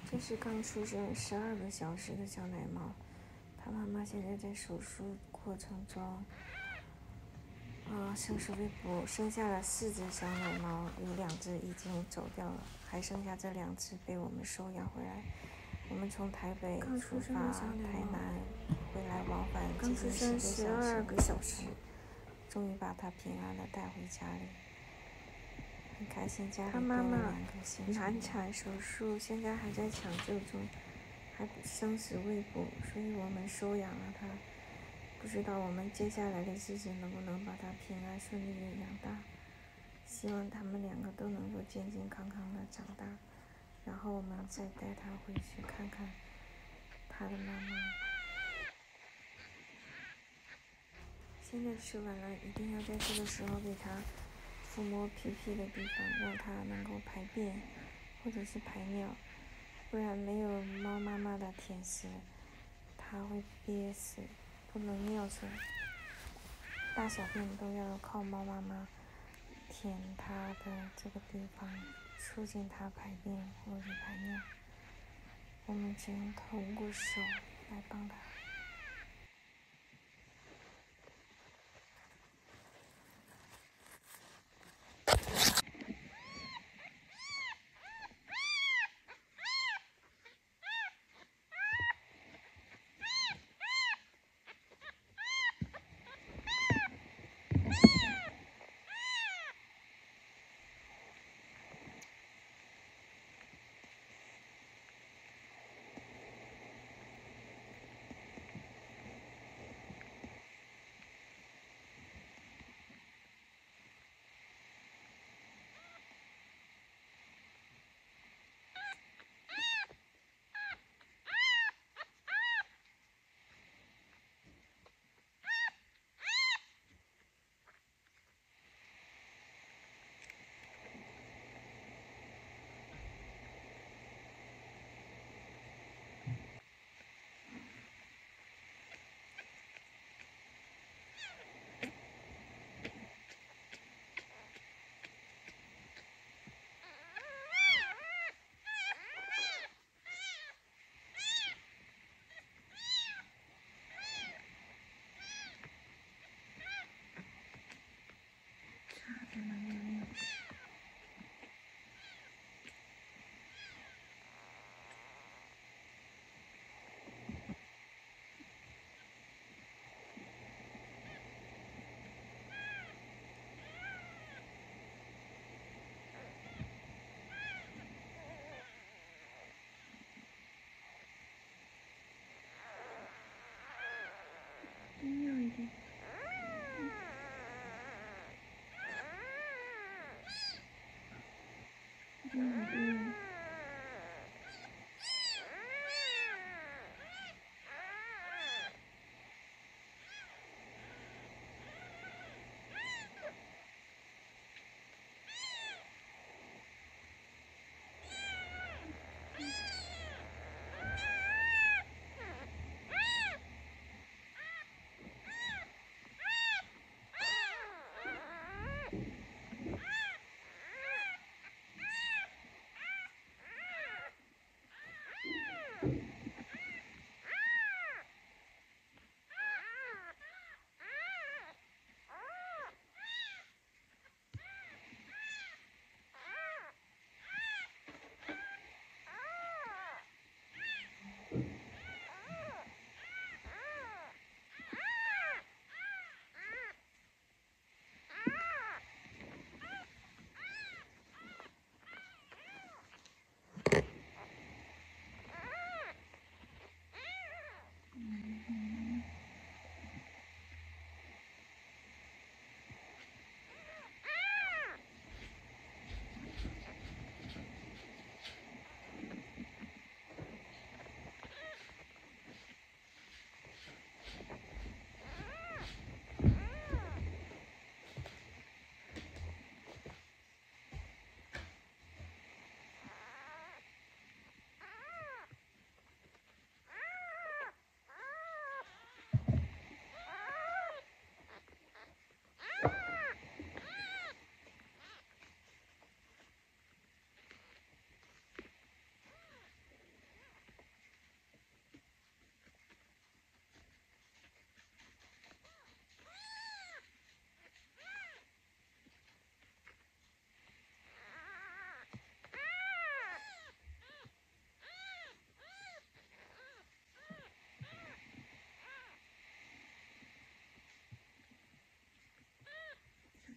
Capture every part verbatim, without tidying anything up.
这是刚出生十二个小时的小奶猫，它妈妈现在在手术过程中，啊，生死未卜，生下了四只小奶猫，有两只已经走掉了，还剩下这两只被我们收养回来。我们从台北出发，台南回来往返接近十二个小时，终于把它平安的带回家里。很开心，家里多了两个新成员。难产手术现在还在抢救中，还生死未卜，所以我们收养了它。不知道我们接下来的日子能不能把它平安顺利的养大。希望他们两个都能够健健康康的长大，然后我们再带它回去看看它的妈妈。现在吃完了，一定要在这个时候给它抚摸屁屁的地方，让它能够排便或者是排尿，不然没有猫妈妈的舔食，它会憋死，不能尿出来。大小便都要靠猫妈妈舔它的这个地方，促进它排便或者排尿。我们只能通过手来帮它。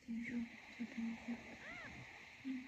结束，就等一下。嗯。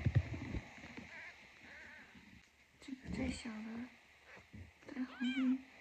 最小的大红鱼。